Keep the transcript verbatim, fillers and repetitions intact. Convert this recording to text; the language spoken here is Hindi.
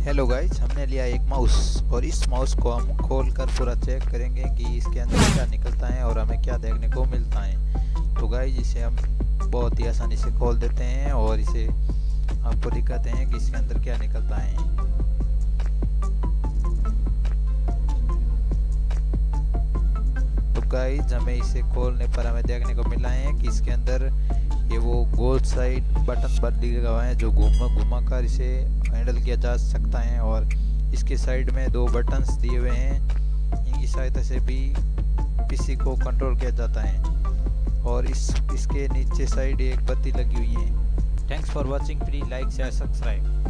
हेलो गाइस, हमने लिया एक माउस और इस माउस को हम खोल कर पूरा चेक करेंगे कि इसके अंदर क्या निकलता है और हमें क्या देखने को मिलता है। तो गाइस, इसे हम बहुत ही आसानी से खोल देते हैं और इसे आपको दिखाते हैं कि इसके अंदर क्या निकलता है। तो गाइस, हमें इसे खोलने पर हमें देखने को मिला है कि इसके अंदर ये वो गोल साइड बटन पर दिए हुए हैं जो घुमा घुमा कर इसे हैंडल किया जा सकता है, और इसके साइड में दो बटन्स दिए हुए हैं, इनकी सहायता से भी पीसी को कंट्रोल किया जाता है। और इस इसके नीचे साइड एक बत्ती लगी हुई है। Thanks for watching, please like share subscribe.